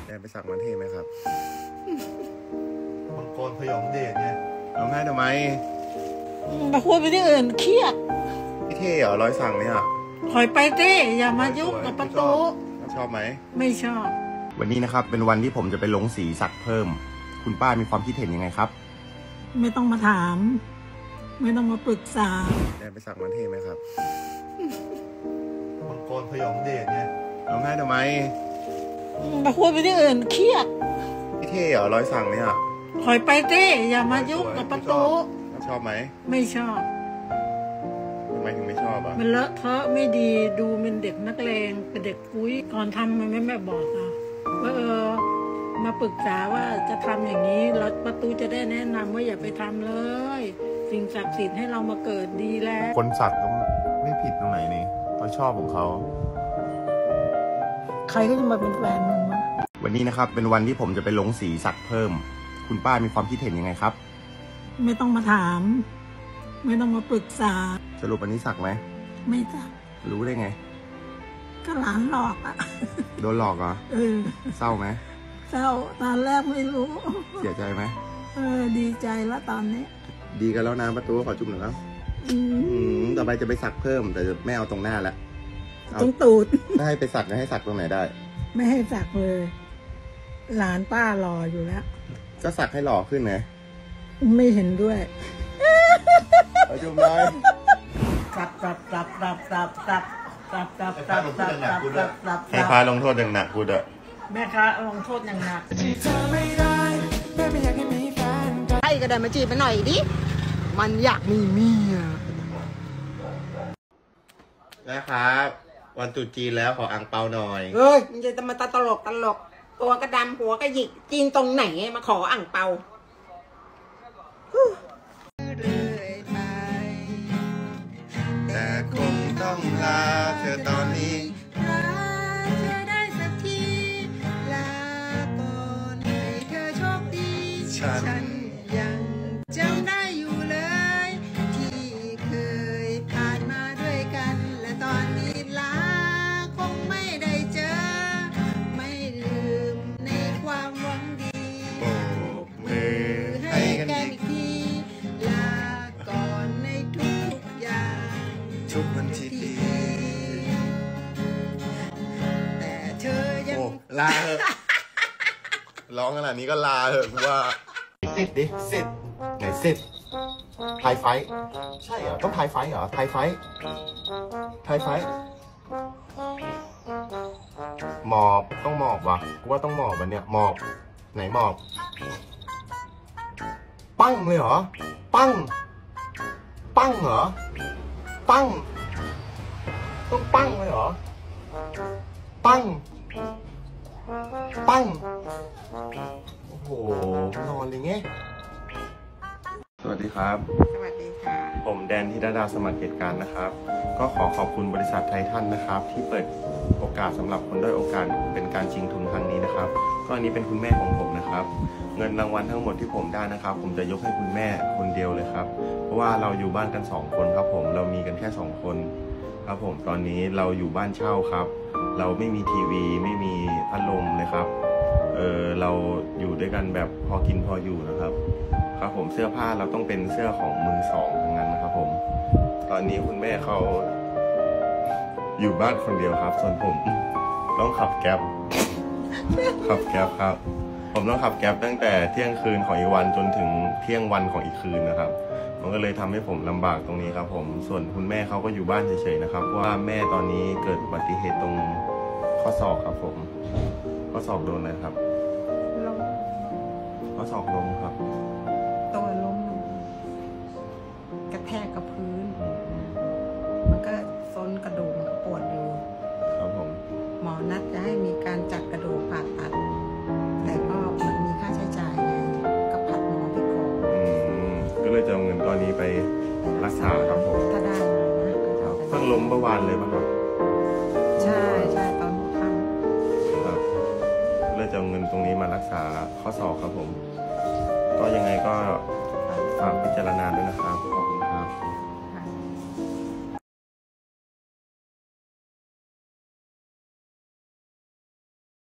แอบไปสักมันเท่ไหมครับมังกรพยองเดชเนี่ยร้องไห้ทำไมมาคุยไปที่อื่นเครียดพี่เท่เหรอรอยสักเนี่ยถอยไปเต้อย่ามายุ่งกับประตูชอบไหมไม่ชอบวันนี้นะครับเป็นวันที่ผมจะไปลงสีสักเพิ่มคุณป้ามีความคิดเห็นยังไงครับไม่ต้องมาถามไม่ต้องมาปรึกษาแอบไปสักมันเท่ไหมครับมังกรพยองเดชเนี่ยร้องไห้ทำไมมาคุยไปที่อื่นเครียดพี่เท่เหรอรอยสักเนี่ยถอยไปเต้อย่ามายุ่งกับประตูชอบไหมไม่ชอบทำไมถึงไม่ชอบอ่ะมันเลอะเทอะไม่ดีดูเป็นเด็กนักเลงเป็นเด็กกุ้ยก่อนทำมันไม่บอกอ่ะว่ามาปรึกษาว่าจะทำอย่างนี้แล้วประตูจะได้แนะนำว่าอย่าไปทำเลยสิ่งศักดิ์สิทธิ์ให้เรามาเกิดดีแล้วคนสักก็ไม่ผิดตรงไหนนี่เขาชอบของเขาใครก็จะมาเป็นแฟนมึงวะวันนี้นะครับเป็นวันที่ผมจะไปลงสีสักเพิ่มคุณป้ามีความคิดเห็นยังไงครับไม่ต้องมาถามไม่ต้องมาปรึกษาสรุปวันนี้สักไหมไม่สักรู้ได้ไงก็หลานหลอกอ่ะโดนหลอกเหรอเศร้าไหมเศร้าตอนแรกไม่รู้เสียใจไหมดีใจแล้วตอนนี้ดีกันแล้วนะประตูขอจุ่มหน่อยแล้วต่อไปจะไปสักเพิ่มแต่ไม่เอาตรงหน้าแล้วตรงตูดถ้าให้ไปสักให้สักตรงไหนได้ไม่ให้สักเลยหลานป้ารออยู่แล้วก็สักให้หล่อขึ้นไงไม่เห็นด้วยขอจุ่มหน่อยให้พาลงโทษอย่างหนักกูเด้อแม่ค้าลงโทษอย่างหนักให้ก็ได้มาจีบไปหน่อยดิมันอยากมีเมียนะครับวันตรุษจีนแล้วขออังเปาหน่อยเฮ้ยมันจะมาตลกตัวกระดำหัวกระหยิกจีนตรงไหนมาขออังเปาแต่คงต้องลาเธอตอนนี้ลาเธอได้สักทีลาก่อนให้เธอโชคดีฉันยังจำได้อยู่เลยที่เคยผ่านมาด้วยกันและตอนนี้ลาคงไม่ได้เจอไม่ลืมในความหวังดีโบกมือให้กันอีกทีลาก่อนในทุกอย่างทุกวันที่ดีแต่เธอยังลาเหอะร้องขนาดนี้ก็ลาเหอะกูว่าสิทธิ์ดิสิทธิ์ไหนสิทธิ์ไทยไฟใช่เหรอต้องไทยไฟเหรอไทยไฟหมอบต้องหมอบวะกูว่าต้องหมอบวันเนี้ยหมอบไหนหมอบปั้งเลยเหรอปั้งเหรอปั้งต้องปั้งเลยเหรอปั้งโอ้โหนอนเลยไงสวัสดีครับสวัสดีค่ะผมแดนธิดาสมัครเหตุการณ์นะครับก็ขอขอบคุณบริษัทไททันนะครับที่เปิดโอกาสสำหรับคนด้อยโอกาสเป็นการชิงทุนครั้งนี้นะครับก็อันนี้เป็นคุณแม่ของผมนะครับเงินรางวัลทั้งหมดที่ผมได้นะครับผมจะยกให้คุณแม่คนเดียวเลยครับเพราะว่าเราอยู่บ้านกัน2คนครับผมเรามีกันแค่2คนครับผมตอนนี้เราอยู่บ้านเช่าครับเราไม่มีทีวีไม่มีพัดลมเลยครับเราอยู่ด้วยกันแบบพอกินพออยู่นะครับครับผมเสื้อผ้าเราต้องเป็นเสื้อของมือสองทั้งนั้นนะครับผมตอนนี้คุณแม่เขาอยู่บ้านคนเดียวครับส่วนผมต้องขับแก๊ปครับผมต้องขับแก๊ปตั้งแต่เที่ยงคืนของอีกวันจนถึงเที่ยงวันของอีกคืนนะครับมันก็เลยทำให้ผมลำบากตรงนี้ครับผมส่วนคุณแม่เขาก็อยู่บ้านเฉยๆนะครับว่าแม่ตอนนี้เกิดอุบัติเหตุตรงข้อศอกครับผมข้อศอกโดนอะไรครับข้อศอกล้มครับตัวล้มกระแทกกับพื้นมันก็ซ้นกระดูกปวดอยู่ครับผมหมอนัดจะให้มีการจัดกระดูกผ่าตัดแต่ก็มันมีค่าใช้จ่ายไงก็ผัดหมอไปก่อนก็เลยจะเอาเงินก้อนนี้ไปรักษาครับผมถ้าได้นะเพิ่งล้มเมื่อวานเลยป่ะครับใช่ตอนทำครับเลยจะเอาเงินตรงนี้มารักษาข้อศอกครับผมก็ยังไงก็ฝากพิจารณาด้วยนะครับ